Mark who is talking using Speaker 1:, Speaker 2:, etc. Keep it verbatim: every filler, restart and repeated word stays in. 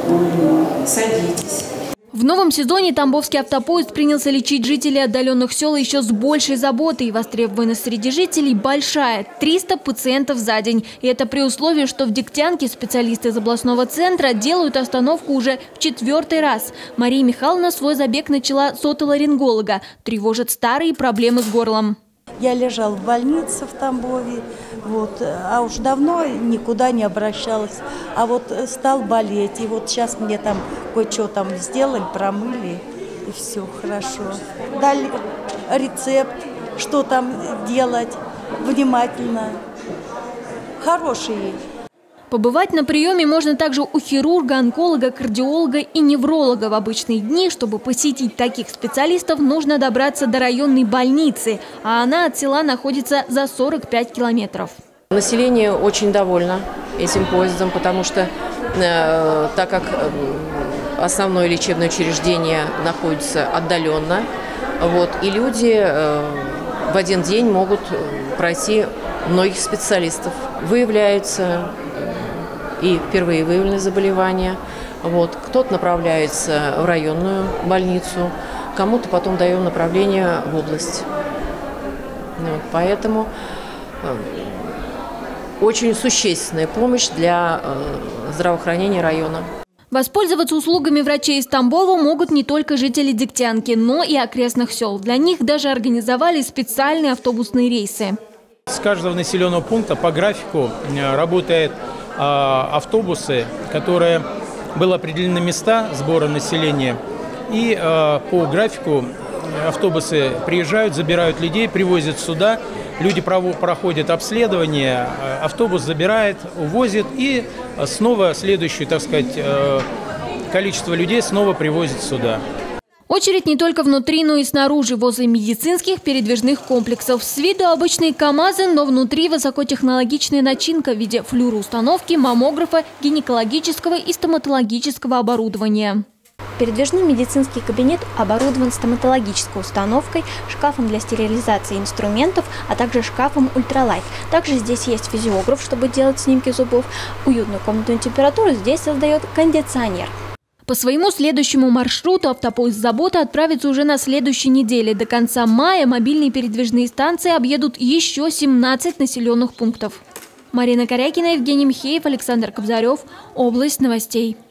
Speaker 1: Садитесь.
Speaker 2: В новом сезоне Тамбовский автопоезд принялся лечить жителей отдаленных сел еще с большей заботой. Востребованность среди жителей большая – триста пациентов за день. И это при условии, что в Дегтянке специалисты из областного центра делают остановку уже в четвертый раз. Мария Михайловна свой забег начала с отоларинголога. Тревожат старые проблемы с горлом.
Speaker 3: Я лежал в больнице в Тамбове, вот, а уж давно никуда не обращалась. А вот стал болеть, и вот сейчас мне там кое-что там сделали, промыли, и все хорошо. Дали рецепт, что там делать, внимательно. Хорошие.
Speaker 2: Побывать на приеме можно также у хирурга, онколога, кардиолога и невролога. В обычные дни, чтобы посетить таких специалистов, нужно добраться до районной больницы, а она от села находится за сорок пять километров.
Speaker 4: Население очень довольно этим поездом, потому что э, так как основное лечебное учреждение находится отдаленно, вот, и люди э, в один день могут пройти многих специалистов. Выявляются и впервые выявлены заболевания. Вот. Кто-то направляется в районную больницу, кому-то потом даем направление в область. Вот. Поэтому э, очень существенная помощь для э, здравоохранения района.
Speaker 2: Воспользоваться услугами врачей из Тамбова могут не только жители Дегтянки, но и окрестных сел. Для них даже организовали специальные автобусные рейсы.
Speaker 5: С каждого населенного пункта по графику работают автобусы, которые были определены места сбора населения. И по графику автобусы приезжают, забирают людей, привозят сюда. Люди проходят обследование, автобус забирает, увозит и снова следующее, так сказать, количество людей снова привозит сюда.
Speaker 2: Очередь не только внутри, но и снаружи, возле медицинских передвижных комплексов. С виду обычные КАМАЗы, но внутри высокотехнологичная начинка в виде флюороустановки, маммографа, гинекологического и стоматологического оборудования.
Speaker 6: Передвижной медицинский кабинет оборудован стоматологической установкой, шкафом для стерилизации инструментов, а также шкафом ультралайт. Также здесь есть физиограф, чтобы делать снимки зубов. Уютную комнатную температуру здесь создает кондиционер.
Speaker 2: По своему следующему маршруту автопоезд «Забота» отправится уже на следующей неделе. До конца мая мобильные передвижные станции объедут еще семнадцать населенных пунктов. Марина Корякина, Евгений Михеев, Александр Кобзарев. Область новостей.